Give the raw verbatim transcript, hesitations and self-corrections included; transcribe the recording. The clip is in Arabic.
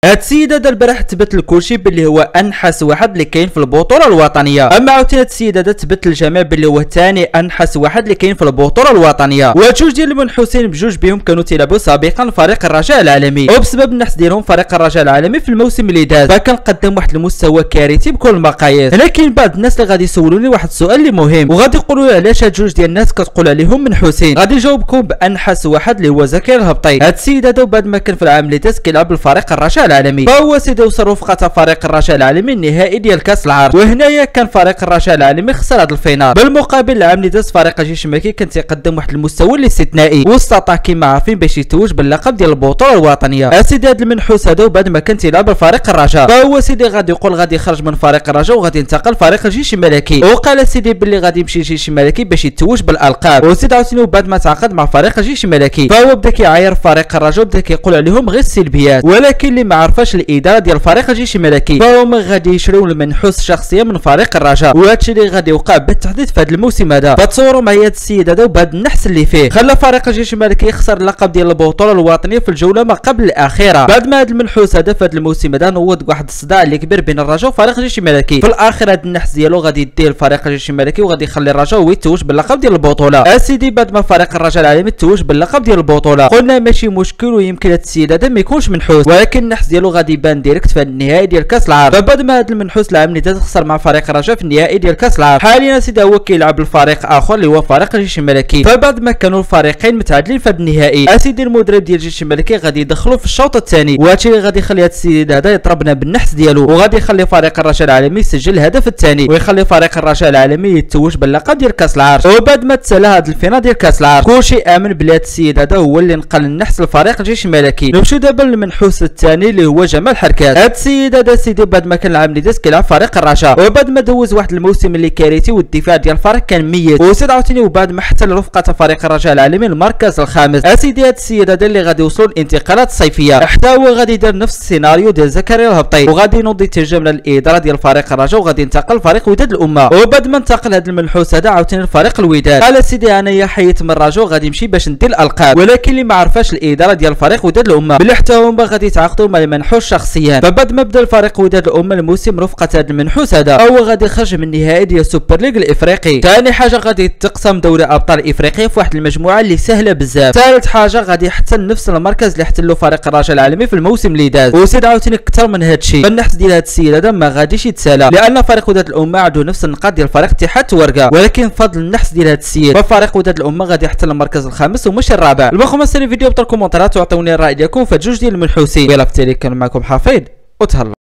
هاد السيد هذا البارح تبت لكلشي باللي هو انحس واحد اللي كاين في البطوله الوطنيه. اما عاوتاني هاد السيد هذا تبت للجميع باللي هو ثاني انحس واحد اللي كاين في البطوله الوطنيه. وجوج ديال المنحوسين بجوج بهم كانوا تيلعبوا سابقا فريق الرجاء العالمي، وبسبب النحس ديالهم فريق الرجاء العالمي في الموسم اللي داز فكان قدم واحد المستوى كارثي بكل المقاييس. هنا كاين بعض الناس اللي غادي يسولوني واحد السؤال اللي مهم، وغادي يقولوا لي علاش هاد جوج ديال الناس كتقول عليهم منحوسين. غادي نجاوبكم بانحس واحد اللي هو زكريا الهبطي. هاد السيد هذا بعد ما كان في العام اللي داز كيلعب الفريق الرجاء العالمي، فهو سيدي وصل رفقه فريق الرجاء العالمي النهائي ديال كاس العرش، وهنايا كان فريق الرجاء العالمي خسر هذا الفينال. بالمقابل العام اللي داز فريق الجيش الملكي كان تيقدم واحد المستوى اللي استثنائي واستطاع كما عارفين باش يتوج باللقب ديال البطوله الوطنيه. سيدي هذا المنحوس هذا وبعد ما كان تيلعب فريق الرجاء فهو سيدي غادي يقول غادي يخرج من فريق الرجاء وغادي ينتقل فريق الجيش الملكي، وقال سيدي باللي غادي يمشي الجيش الملكي باش يتوج بالالقاب. وسيدي عاوتاني بعد ما تعاقد مع فريق الجيش الملكي فهو بدا كيعاير فريق الرجاء وبدا كيقول عليهم غير السلبيات، ولكن اللي ما عرفاش الاداره ديال فريق الجيش الملكي فهما غادي يشريو المنحوس شخصيا من فريق الرجاء، وهادشي اللي غادي يوقع بالتحديد في هذا الموسم هذا. فتصوروا معايا هذا السيد هذا وبهذا النحس اللي فيه خلى فريق الجيش الملكي يخسر اللقب ديال البطوله الوطنيه في الجوله ما قبل الاخيره. بعد ما هذا المنحوس هذا في هذا الموسم هذا نوض واحد الصداع اللي كبير بين الرجاء وفريق الجيش الملكي، في الاخر هذا النحس ديالو غادي يديه لفريق الجيش الملكي وغادي يخلي الرجاء هو يتوج باللقب ديال البطوله. اسيدي بعد ما فريق الرجاء العالمي توج باللقب ديال البطوله قلنا ماشي مشكل ويمكن هذا السيد هذا ما يكونش منحوس، ولكن النحس ديالو غادي يبان ديريكت في النهائي ديال كاس العرش. فبعد ما هذا المنحوس العام اللي داز خسر مع فريق الرجاء في النهائي ديال كاس العرش، حاليا سيدي هو كيلعب الفريق اخر اللي هو فريق الجيش الملكي. فبعد ما كانوا الفريقين متعادلين في النهائي اسيدي المدرب ديال الجيش الملكي غادي يدخلوا في الشوط الثاني، وهادشي اللي غادي يخلي هذا السيد هذا يضربنا بالنحس ديالو، وغادي يخلي فريق الرجاء العالمي يسجل الهدف الثاني ويخلي فريق الرجاء العالمي يتوج باللقب ديال كاس العرش. وبعد ما تسالى هذا الفينال ديال كاس العرش كلشي امن بلي هذا السيد هذا هو اللي نقل النحس لفريق الجيش الملكي. نمشيو دابا للمنحوس الثاني اللي هو جمال حركات. هذا السيد هذا سيدي بعد ما كان العام اللي داز كيلعب فريق الرجاء، وبعد ما دوز واحد الموسم اللي كارثي والدفاع ديال الفريق كان ميت، وسيد عاوتاني وبعد ما احتل رفقه فريق الرجاء العالمي المركز الخامس. اسيدي هذا السيد هذا اللي غادي يوصلوا الانتقالات الصيفيه حتى هو غادي يدير نفس السيناريو ديال زكريا الهبطي، وغادي ينوض يتجه من الاداره ديال فريق الرجاء وغادي ينتقل فريق وداد الامه. وبعد ما انتقل هذا المنحوس هذا عاوتاني لفريق الوداد قال سيدي انايا حيت من الرجاء وغادي نمشي باش ندير الالقاب، ولكن اللي ما عرفاش الاداره ديال فريق وداد الامه بلي حتى هما غادي يتعاقدوا مع المنحوس شخصيا. فبعد ما بدا الفريق وداد الامه الموسم رفقه هذا المنحوس هذا هو غادي يخرج من النهائي ديال السوبر ليغ الافريقي. ثاني حاجه غادي تقسم دوري ابطال افريقيا في واحد المجموعه اللي سهله بزاف. ثالث حاجه غادي يحتل نفس المركز اللي احتلوا فريق الرجاء العالمي في الموسم اللي داز. وزيد عاوتاني اكثر من هذا الشيء فالنحس ديال هذا السيد هذا ما غاديش يتسالى، لان فريق وداد الامه عنده نفس النقاط ديال فريق اتحاد ورقه، ولكن بفضل النحس ديال هذا السيد ففريق وداد الامه غادي يحتل المركز الخامس وماشي الرابع. الباقي ما سالي الفيديو بطل الكومنتات وعطوني الراي ديالكم في جوج ديال المنحوسين. يلا في التالي كان معكم حفيظ وتهلا.